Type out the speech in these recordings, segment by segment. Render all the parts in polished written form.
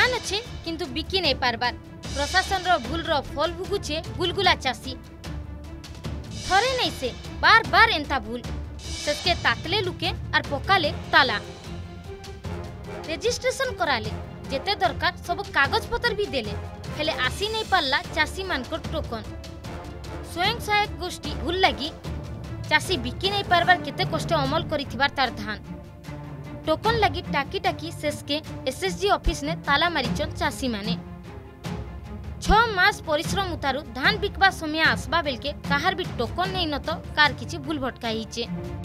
ध्यान अच्छे किंतु बिकी नहीं पारबार प्रशासन रो भूल रो फल भुगुचे गुलगुला चासी थरे नहीं से बार बार एंता भूल ससके तातले लुके और पकाले ताला रेजिस्ट्रेशन कराले जेते दरकार सब कागज पत्र भी देले हेले आसी नहीं पारला चासी मानकर टोकन स्वयं सहायक गोष्ठी भूल लगी चासी बिकी नहीं पारबार केते कष्ट अमल करिथिबार तार धान टोकन लगी टाकी टाकी शेषके एसएसजी ऑफिस ने ताला मारिचन चासी माने 6 मास परिश्रम उतारू धान बिकवा समय आसबा बेलके काहार भी टोकन नहीं न तो कार किछि भूल भटका हिचे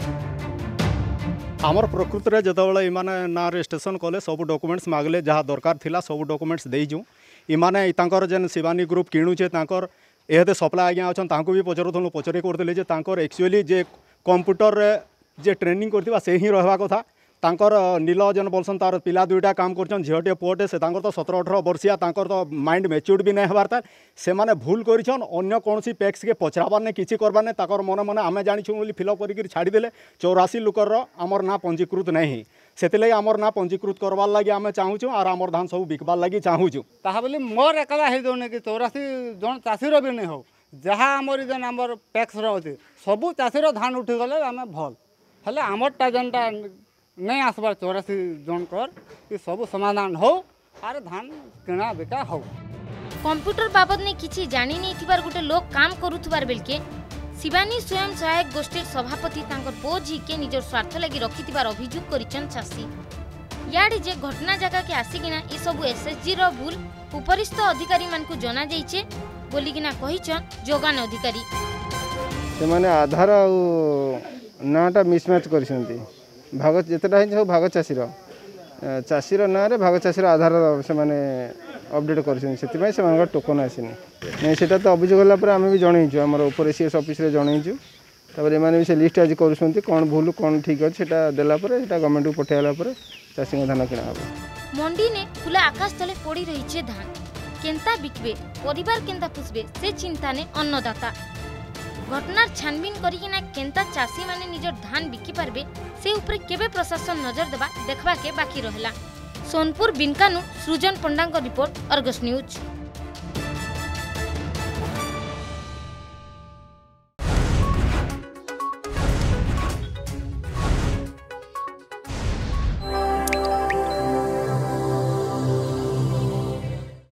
आमर प्रकृत रे जतबेले इमाने ना रजिस्ट्रेशन कले सब डॉक्यूमेंट्स मागले जहाँ दरकार थिला सब डॉक्यूमेंट्स देइजु इमाने तांकर जेन शिवानी ग्रुप किणुचे तांकर एहते सप्लाई आज्ञा अच्छा तांको भी पचरुथलु पचरे करथिले जे तांकर एक्चुअली जे कंप्यूटर रे जे ट्रेनिंग करथिबा से ही रहबा कथा तांकर नील जेन बोलसन तार पिला दुईटा काम करछन झियोटे पुओटे से तांकर तो 17-18 वर्षिया तांकर तो माइंड मैच्योर्ड भी नहीं हबार था से माने भूल करिछन अन्य कोनसी पैक्स के पचराबार ने किछि करबार ने ताकर मन मन आमे जानिछु बोली फिलअप करिक छाड़ी देले 84 लोकर आमर ना पंजीकृत नहीं सेतिले आमर ना पंजीकृत करबार लागि आमे चाहूछु और आमर धान सब बिकबार लागि चाहूछु ताहा बोली मोर एकला हे दोने कि 84 जन चासी रो भी नहीं हो जहाँ आमर जेन आमर पैक्स रो अछि सब चासी रो धान उठी गले आमे भल हले आमर टा जनटा नहीं आसबार 84 जन कर कि सब समाधान हो आर धान किना बेका हो कंप्यूटर बाबद ने किछि जानी नहीं थिबार गोटे लोक काम करूथबार बेलके शिवानी स्वयं सहायक गोष्ठीर सभापति तांकर पो झी के निजर स्वार्थ लगी रखिथिबार अभियोग करिचन चासी याडे जे घटना जगह के आसीकिना ई सब एसएसजी रो भूल उपरिस्थ अधिकारी मान को जना जाइछे बोलिकिना कहिचन जोगान अधिकारी से माने आधार आ नाटा मिसमैच करिसंती भाग जितेटा सब भाग चाषीर ना भाग चाषीर आधार से माने अपडेट कर टोकन आसनी नहीं से तो अभियोग होगा आम भी जनईचु आम ऊपर सीएस ऑफिस रे जनईचु तापर एमाने भी से लिस्ट आज कर कौन भूल कौन ठीक अच्छे देलापर गवर्नमेंट को पठाइला चाषी धान किना हम मंडी ने खुला आकाश तले पड़ी रही धान केंता बिकबे परिवार केंता पुषबे से चिंता ने अन्नदाता घटनार छानबीन करिकिना केंता चासी माने निजर धान बिकी पारबे से ऊपर केबे प्रशासन नजर देबा देखबा के बाकी रहला। सोनपुर बिनकानु सृजन पंडा रिपोर्ट अर्गस न्यूज।